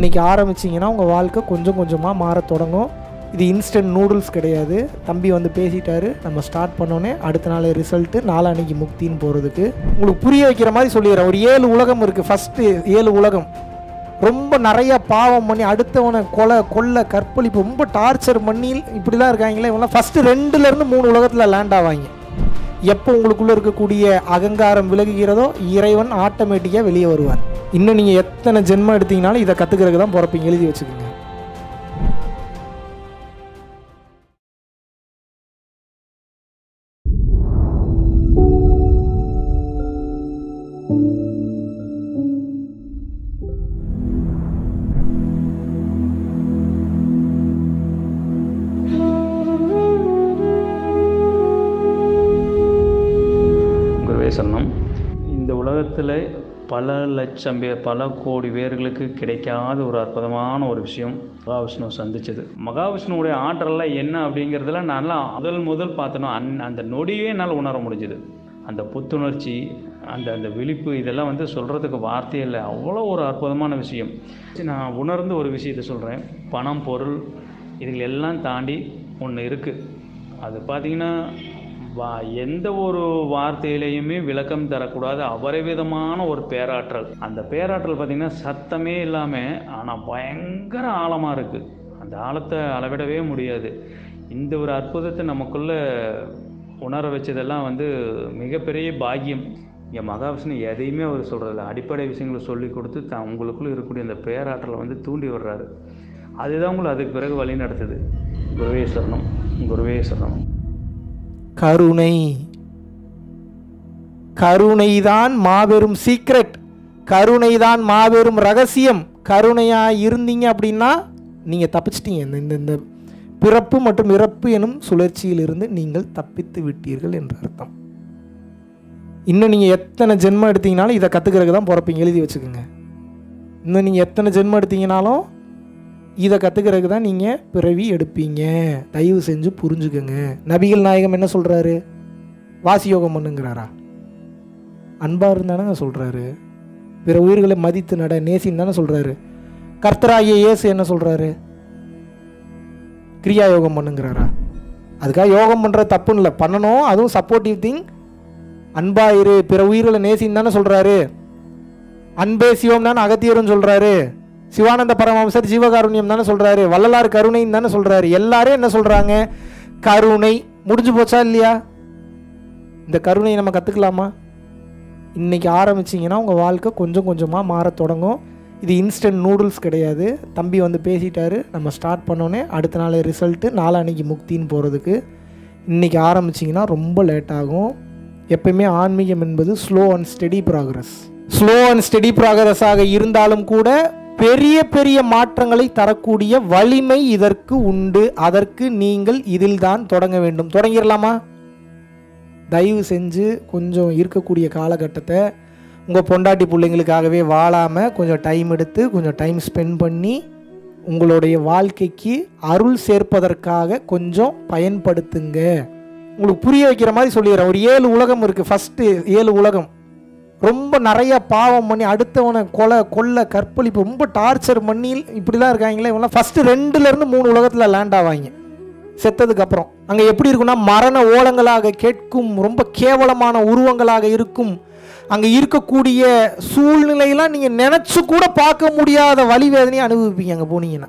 இன்றைக்கி ஆரம்பிச்சிங்கன்னா உங்கள் வாழ்க்கை கொஞ்சம் கொஞ்சமாக மாற தொடங்கும். இது இன்ஸ்டன்ட் நூடுல்ஸ் கிடையாது. தம்பி வந்து பேசிட்டாரு, நம்ம ஸ்டார்ட் பண்ணோன்னே அடுத்த நாள் ரிசல்ட்டு, நாளான்னைக்கு முக்தின்னு போகிறதுக்கு உங்களுக்கு புரிய வைக்கிற மாதிரி சொல்லிடுறேன். ஒரு 7 உலகம் இருக்குது. ஃபஸ்ட்டு 7 உலகம் ரொம்ப நிறையா பாவம் பண்ணி அடுத்தவனை கொல்ல கற்பழிப்பு ரொம்ப டார்ச்சர் பண்ணி இப்படிலாம் இருக்காங்களே, இவங்களாம் ஃபஸ்ட்டு 2லேருந்து 3 உலகத்தில் லேண்ட் ஆவாங்க. எப்போ உங்களுக்குள்ளே இருக்கக்கூடிய அகங்காரம் விலகுகிறதோ இறைவன் ஆட்டோமேட்டிக்காக வெளியே வருவார். இன்னும் நீங்கள் எத்தனை ஜென்மம் எடுத்தீங்கனாலும் இதை கற்றுக்கிறதுக்கு தான் பிறப்பீங்க. எழுதி வச்சுக்கோங்க. சொன்னோம். இந்த உலகத்தில் பல லட்சம் பேர், பல கோடி பேர்களுக்கு கிடைக்காத ஒரு அற்புதமான ஒரு விஷயம் மகாவிஷ்ணு சந்திச்சது. மகாவிஷ்ணுவுடைய ஆற்றல்லாம் என்ன அப்படிங்கிறதுல நான் முதல் பார்த்தனோ அந்த நொடியே என்னால் உணர முடிஞ்சுது. அந்த புத்துணர்ச்சி, அந்த விழிப்பு, இதெல்லாம் வந்து சொல்கிறதுக்கு வார்த்தையே இல்லை. அவ்வளோ ஒரு அற்புதமான விஷயம். நான் உணர்ந்து ஒரு விஷயத்தை சொல்கிறேன். பணம், பொருள், இதுகள் எல்லாம் தாண்டி ஒன்று இருக்குது. அது பார்த்திங்கன்னா எந்த ஒரு வார்த்தையிலையுமே விளக்கம் தரக்கூடாத அபரிவிதமான ஒரு பேராற்றல். அந்த பேராற்றல் பார்த்திங்கன்னா சத்தமே இல்லாமல் ஆனால் பயங்கர ஆழமாக இருக்குது. அந்த ஆழத்தை அளவிடவே முடியாது. இந்த ஒரு அற்புதத்தை நமக்குள்ளே உணர வச்சதெல்லாம் வந்து மிகப்பெரிய பாக்கியம். இங்கே மகாவிஷ்ணு எதையுமே அவர் சொல்கிறதில்ல. அடிப்படை விஷயங்களை சொல்லி கொடுத்து உங்களுக்குள்ளே இருக்கக்கூடிய அந்த பேராற்றலை வந்து தூண்டி விடுறாரு. அதுதான் உங்களை அதுக்கு பிறகு வழி நடத்துது. குருவே சரணம், குருவே சரணம். கருணை, கருணைதான் மாபெரும் சீக்ரெட், கருணைதான் மாபெரும் ரகசியம். கருணையாக இருந்தீங்க அப்படின்னா நீங்கள் தப்பிச்சிட்டீங்க. இந்த பிறப்பு மற்றும் இறப்பு எனும் சுழற்சியிலிருந்து நீங்கள் தப்பித்து விட்டீர்கள் என்ற அர்த்தம். இன்னும் நீங்கள் எத்தனை ஜென்மம் எடுத்தீங்கனாலும் இதை கற்றுக்கிறதுக்கு தான் பிறப்பீங்க. எழுதி வச்சுக்கோங்க. இன்னும் நீங்கள் எத்தனை ஜென்மம் எடுத்தீங்கனாலும் இதை கற்றுக்கிறதுக்கு தான் நீங்கள் பிறவி எடுப்பீங்க. தயவு செஞ்சு புரிஞ்சுக்கோங்க. நபிகள் நாயகம் என்ன சொல்கிறாரு? வாசி யோகம் பண்ணுங்கிறாரா? அன்பாக இருந்தானங்க சொல்கிறாரு. பிற உயிர்களை மதித்து நட, நேசின்னு தானே சொல்கிறாரு. கர்த்தராகிய இயேசு என்ன சொல்கிறாரு? கிரியா யோகம் பண்ணுங்கிறாரா? அதுக்காக யோகம் பண்ணுற தப்புன்னு இல்லை, பண்ணணும். அதுவும் சப்போர்ட்டிவ் திங். அன்பாயிரு, பிற உயிர்களை நேசின்னு தானே சொல்கிறாரு. அன்பே சிவம் தானே அகத்தியரும் சொல்கிறாரு. சிவானந்த பரமஹம்சர் ஜீவகாருண்யம் தானே சொல்கிறாரு. வள்ளலார் கருணைன்னு தானே சொல்கிறாரு. எல்லாரும் என்ன சொல்கிறாங்க? கருணை. முடிஞ்சு போச்சா இல்லையா? இந்த கருணையை நம்ம கற்றுக்கலாமா? இன்றைக்கி ஆரம்பிச்சிங்கன்னா உங்கள் வாழ்க்கை கொஞ்சம் கொஞ்சமாக மாற தொடங்கும். இது இன்ஸ்டன்ட் நூடுல்ஸ் கிடையாது. தம்பி வந்து பேசிட்டாரு, நம்ம ஸ்டார்ட் பண்ணோன்னே அடுத்த நாள் ரிசல்ட்டு, நாளான்னைக்கு முக்தின்னு போகிறதுக்கு இன்றைக்கி ஆரம்பிச்சிங்கன்னா ரொம்ப லேட் ஆகும். எப்பயுமே ஆன்மீகம் என்பது slow and steady progress. Slow and steady ப்ராக்ரஸாக இருந்தாலும் கூட பெரிய பெரிய மாற்றங்களை தரக்கூடிய வலிமை இதற்கு உண்டு. அதற்கு நீங்கள் இதில்தான் தொடங்க வேண்டும். தொடங்கிடலாமா? தயவு செஞ்சு கொஞ்சம் இருக்கக்கூடிய காலகட்டத்தை உங்கள் பொண்டாட்டி பிள்ளைங்களுக்காகவே வாழாமல் கொஞ்சம் டைம் எடுத்து கொஞ்சம் டைம் ஸ்பெண்ட் பண்ணி உங்களுடைய வாழ்க்கைக்கு அருள் சேர்ப்பதற்காக கொஞ்சம் பயன்படுத்துங்க. உங்களுக்கு புரிய வைக்கிற மாதிரி சொல்லிடுறேன். ஒரு 7 உலகம் இருக்குது. ஃபஸ்ட்டு 7 உலகம் ரொம்ப நிறையா பாவம் பண்ணி அடுத்தவனை கொல்ல கற்பழிப்பு ரொம்ப டார்ச்சர் பண்ணி இப்படிலாம் இருக்காங்களே, இவங்களாம் ஃபஸ்ட்டு 2லேருந்து 3 உலகத்தில் லேண்ட் ஆவாங்க. செத்ததுக்கப்புறம் அங்கே எப்படி இருக்குன்னா மரண ஓலங்களாக கேட்கும், ரொம்ப கேவலமான உருவங்களாக இருக்கும். அங்கே இருக்கக்கூடிய சூழ்நிலையெல்லாம் நீங்கள் நினச்சி கூட பார்க்க முடியாத வலி வேதனையை அனுபவிப்பீங்க அங்கே போனீங்கன்னா.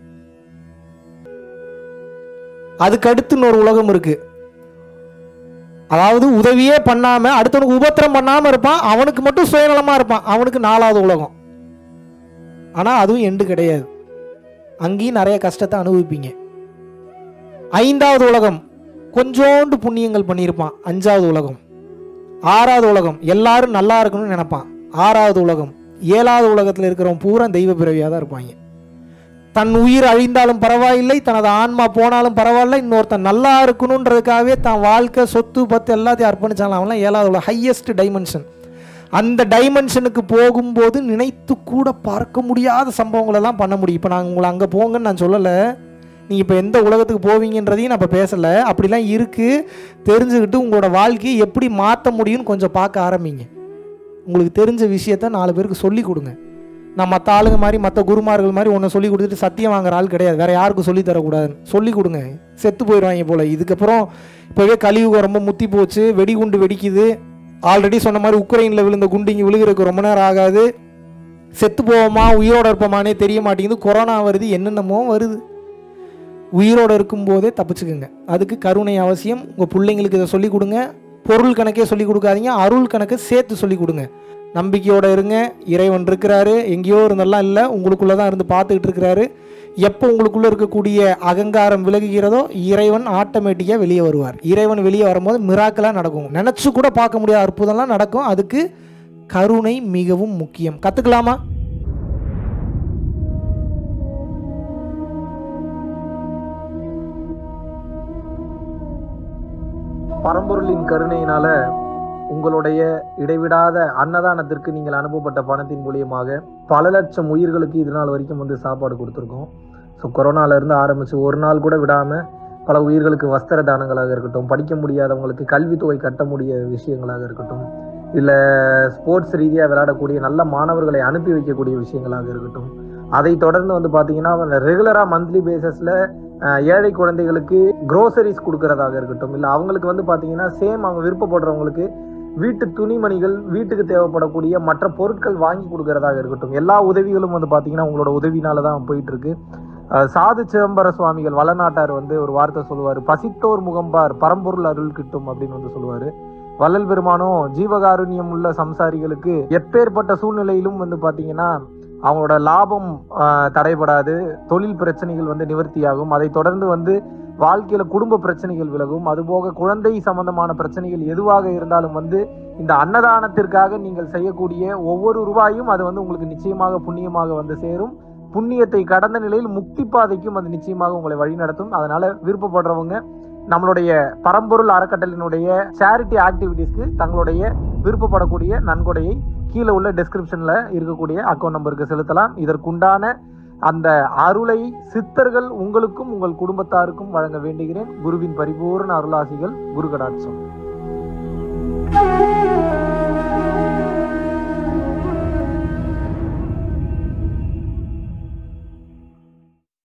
அதுக்கு அடுத்து இன்னொரு உலகம் இருக்குது. அதாவது உதவியே பண்ணாமல் அடுத்தவனுக்கு உபத்திரம் பண்ணாமல் இருப்பான், அவனுக்கு மட்டும் சுயநலமாக இருப்பான். அவனுக்கு 4வது உலகம். ஆனால் அதுவும் எண்டு கிடையாது. அங்கேயும் நிறைய கஷ்டத்தை அனுபவிப்பீங்க. 5வது உலகம் கொஞ்சோண்டு புண்ணியங்கள் பண்ணியிருப்பான். 5வது உலகம். 6வது உலகம் எல்லாரும் நல்லா இருக்கணும்னு நினைப்பான். 6வது உலகம். 7வது உலகத்தில் இருக்கிறவன் பூரா தெய்வ பிறவியாக தான் இருப்பாங்க. தன் உயிர் அழிந்தாலும் பரவாயில்லை, தனது ஆன்மா போனாலும் பரவாயில்லை, இன்னொருத்தன் நல்லா இருக்கணுன்றதுக்காகவே தான் வாழ்க்கை, சொத்து, பத்து எல்லாத்தையும் அர்ப்பணிச்சாலும் அவன்லாம் 7வது உலகம், ஹையஸ்ட் டைமென்ஷன். அந்த டைமென்ஷனுக்கு போகும்போது நினைத்து கூட பார்க்க முடியாத சம்பவங்களெல்லாம் பண்ண முடியும். இப்போ நான் உங்களை அங்கே போங்கன்னு நான் சொல்லலை. நீங்கள் இப்போ எந்த உலகத்துக்கு போவீங்கன்றதையும் நான் இப்போ பேசலை. அப்படிலாம் இருக்குது. தெரிஞ்சுக்கிட்டு உங்களோட வாழ்க்கையை எப்படி மாற்ற முடியும்னு கொஞ்சம் பார்க்க ஆரம்பிங்க. உங்களுக்கு தெரிஞ்ச விஷயத்த 4 பேருக்கு சொல்லி கொடுங்க. நான் மற்ற ஆளுங்க மாதிரி மற்ற குருமார்கள் மாதிரி ஒன்று சொல்லி கொடுத்துட்டு சத்தியம் வாங்குற ஆள் கிடையாது. வேறு யாருக்கும் சொல்லி தரக்கூடாதுன்னு சொல்லி கொடுங்க. செத்து போயிடுவாங்க போல். இதுக்கப்புறம் இப்போவே கலியுகம் ரொம்ப முத்தி போச்சு. வெடிகுண்டு வெடிக்குது. ஆல்ரெடி சொன்ன மாதிரி உக்ரைனில் விழுந்த குண்டு இங்கே விழுகிறதுக்கு ரொம்ப நேரம் ஆகாது. செத்து போவோமா உயிரோடு இருப்போமானே தெரிய மாட்டேங்குது. கொரோனா வருது, என்னென்னமோ வருது. உயிரோடு இருக்கும்போதே தப்பிச்சுக்குங்க. அதுக்கு கருணை அவசியம். உங்கள் பிள்ளைங்களுக்கு இதை சொல்லிக் கொடுங்க. பொருள் கணக்கே சொல்லிக் கொடுக்காதீங்க, அருள் கணக்கை சேர்த்து சொல்லிக் கொடுங்க. நம்பிக்கையோடு இருங்க. இறைவன் இருக்கிறாரு, எங்கேயோ இருந்தெல்லாம் இல்லை, உங்களுக்குள்ளே தான் இருந்து பார்த்துக்கிட்டு இருக்கிறாரு. எப்போ உங்களுக்குள்ளே இருக்கக்கூடிய அகங்காரம் விலகுகிறதோ இறைவன் ஆட்டோமேட்டிக்காக வெளியே வருவார். இறைவன் வெளியே வரும்போது மிராக்கலாக நடக்கும். நினச்சி கூட பார்க்க முடியாத அற்புதம்லாம் நடக்கும். அதுக்கு கருணை மிகவும் முக்கியம். கற்றுக்கலாமா? பரம்பொருளின் கருணையினால உங்களுடைய இடைவிடாத அன்னதானத்திற்கு நீங்கள் அனுப்பப்பட்ட பணத்தின் மூலியமாக பல லட்சம் உயிர்களுக்கு இது நாள் வரைக்கும் சாப்பாடு கொடுத்துருக்கோம். ஸோ கொரோனாலேருந்து ஆரம்பித்து ஒரு நாள் கூட விடாமல் பல உயிர்களுக்கு வஸ்திர தானங்களாக இருக்கட்டும், படிக்க முடியாதவங்களுக்கு கல்வித்தொகை கட்ட முடிய விஷயங்களாக இருக்கட்டும், இல்லை ஸ்போர்ட்ஸ் ரீதியாக விளையாடக்கூடிய நல்ல மாணவர்களை அனுப்பி வைக்கக்கூடிய விஷயங்களாக இருக்கட்டும், அதை தொடர்ந்து பார்த்தீங்கன்னா ரெகுலராக மந்த்லி பேசிஸில் ஏழை குழந்தைகளுக்கு க்ரோசரிஸ் கொடுக்கறதாக இருக்கட்டும், இல்லை அவங்களுக்கு பார்த்தீங்கன்னா சேம் அவங்க விருப்பப்படுறவங்களுக்கு வீட்டு துணிமணிகள், வீட்டுக்கு தேவைப்படக்கூடிய மற்ற பொருட்கள் வாங்கி கொடுக்கறதாக இருக்கட்டும், எல்லா உதவிகளும் பார்த்தீங்கன்னா உங்களோட உதவினால தான் போயிட்டு இருக்கு. சாது சிதம்பர சுவாமிகள் வளநாட்டார் ஒரு வார்த்தை சொல்லுவார், பசித்தோர் முகம்பார் பரம்பொருள் அருள் கிட்டும் அப்படின்னு சொல்லுவார். வள்ளல் பெருமானும் ஜீவகாருண்யம் உள்ள சம்சாரிகளுக்கு எப்பேற்பட்ட சூழ்நிலையிலும் பார்த்தீங்கன்னா அவங்களோட லாபம் தடைபடாது, தொழில் பிரச்சனைகள் நிவர்த்தியாகும், அதை தொடர்ந்து வாழ்க்கையில குடும்ப பிரச்சனைகள் விலகும், அதுபோக குழந்தை சம்பந்தமான பிரச்சனைகள் எதுவாக இருந்தாலும் இந்த அன்னதானத்திற்காக நீங்கள் செய்யக்கூடிய ஒவ்வொரு ரூபாயும் அது உங்களுக்கு நிச்சயமாக புண்ணியமாக சேரும். புண்ணியத்தை கடந்த நிலையில் முக்தி பாதைக்கும் அது நிச்சயமாக உங்களை வழிநடத்தும். அதனால விருப்பப்படுறவங்க நம்மளுடைய பரம்பொருள் அறக்கட்டளையினுடைய சேரிட்டி ஆக்டிவிட்டீஸ்க்கு தங்களுடைய விருப்பப்படக்கூடிய நன்கொடையை கீழே உள்ள டிஸ்கிரிப்ஷன்ல இருக்கக்கூடிய அக்கௌண்ட் நம்பருக்கு செலுத்தலாம். இதற்குண்டான அந்த அருளை சித்தர்கள் உங்களுக்கும் உங்கள் குடும்பத்தாருக்கும் வழங்க வேண்டுகிறேன். குருவின் பரிபூர்ண அருளாசிகள். குரு கடாட்சம்.